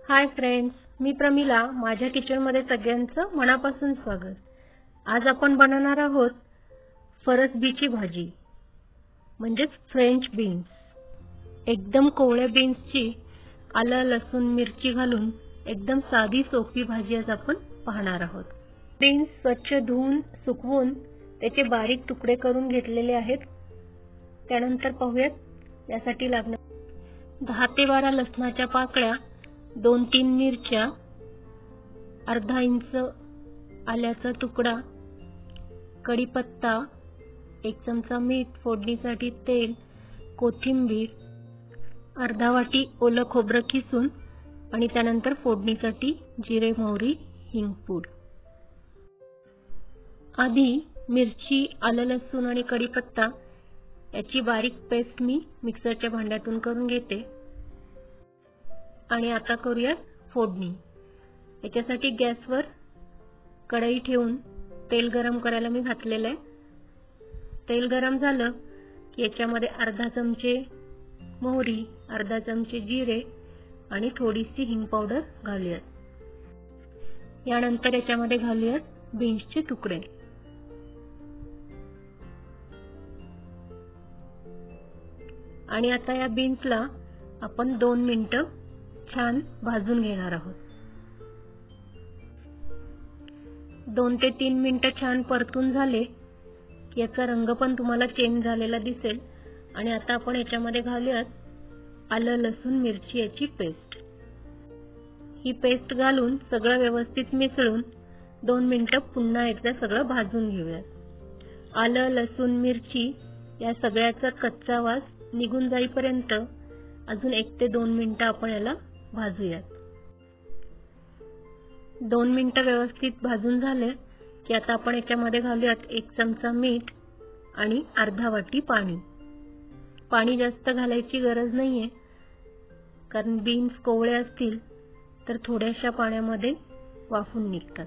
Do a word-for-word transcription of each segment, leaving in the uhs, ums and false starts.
Hi friends, मी प्रमिला. माझ्या किचनमध्ये सगळ्यांचं मनापासून स्वागत. आज आपण बनवणार आहोत फरसबीची भाजी म्हणजेच फ्रेंच बीन्स. एकदम कोवळ्या बीन्सची आलं लसूण मिरची घालून एकदम साधी सोपी भाजी आज आपण पाहणार आहोत. बीन्स स्वच्छ धुवून सुकवून त्याचे बारीक तुकडे करून घेतलेले आहेत. त्यानंतर पाहूयात यासाठी लागणार दहा ते बारा लसणाच्या पाकळ्या, दोन तीन मिरच्या, अर्धा इंच आल्याचा तुकडा, कढीपत्ता, एक चमचा मीठ, फोडणीसाठी तेल, कोथिंबीर, अर्धा वाटी ओलं खोबरं किसून आणि त्यानंतर फोडणीसाठी जिरे, मोहरी, हिंगपूड. आधी मिरची, आलं लसूण आणि कढीपत्ता याची बारीक पेस्ट मी मिक्सरच्या भांड्यातून करून घेते. आणि आता करूया फोडणी. याच्यासाठी गॅसवर कढई ठेवून तेल गरम करायला मी घातलेलं आहे. तेल गरम झालं की याच्यामध्ये अर्धा चमचे मोहरी, अर्धा चमचे जिरे आणि थोडीशी हिंग पावडर घालूयात. यानंतर याच्यामध्ये घालूयात बीन्सचे तुकडे. आणि आता या बीन्सला आपण दोन मिनिटं छान भाजून घेणार आहोत. दोन ते तीन मिनिटं छान परतून झाले की याचा रंग पण तुम्हाला चेंज झालेला दिसेल. आणि आता आपण याच्यामध्ये घालूयात आलं लसूण मिरची याची पेस्ट. ही पेस्ट घालून सगळं व्यवस्थित मिसळून दोन मिनिटं पुन्हा एकदा सगळं भाजून घेऊयात. आलं लसूण मिरची या सगळ्याचा कच्चा वास निघून जाईपर्यंत अजून एक ते दोन मिनिटं आपण याला भाजूयात. दोन मिनिटं व्यवस्थित भाजून झाले की आता आपण याच्यामध्ये घालूयात एक चमचा मीठ आणि अर्धा वाटी पाणी. पाणी जास्त घालायची गरज नाहीये, कारण बीन्स कोवळे असतील तर थोड्याशा पाण्यामध्ये वाफून निघतात.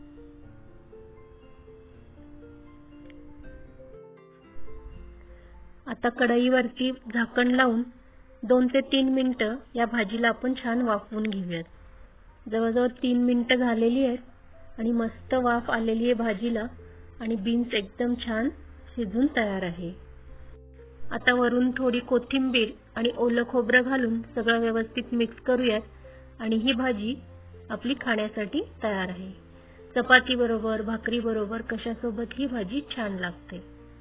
आता कढईवरती झाकण लावून दोन ते तीन मिनिटं या भाजीला आपण छान वाफवून घेऊयात. जवळजवळ तीन मिनिटं झालेली आहेत आणि मस्त वाफ आलेली आहे भाजीला आणि बीन्स एकदम छान शिजून तयार आहे. आता वरून थोडी कोथिंबीर आणि ओलं खोबरं घालून सगळं व्यवस्थित मिक्स करूयात आणि ही भाजी आपली खाण्यासाठी तयार आहे. चपाती बरोबर, भाकरी बरोबर कशासोबत ही भाजी छान लागते.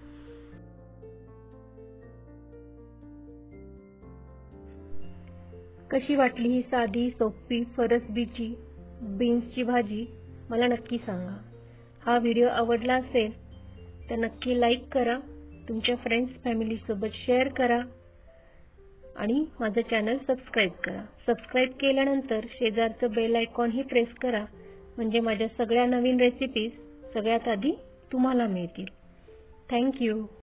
कशी वाटली ही साधी सोपी फरसबीची बीन्सची भाजी मला नक्की सांगा. हा व्हिडिओ आवडला असेल तर नक्की लाईक करा, तुमच्या फ्रेंड्स फॅमिली सोबत शेअर करा आणि माझं चॅनल सबस्क्राईब करा. सबस्क्राईब केल्यानंतर शेजारचं बेल आयकॉन ही प्रेस करा, म्हणजे माझ्या सगळ्या नवीन रेसिपीज सगळ्यात आधी तुम्हाला मिळतील. थँक्यू.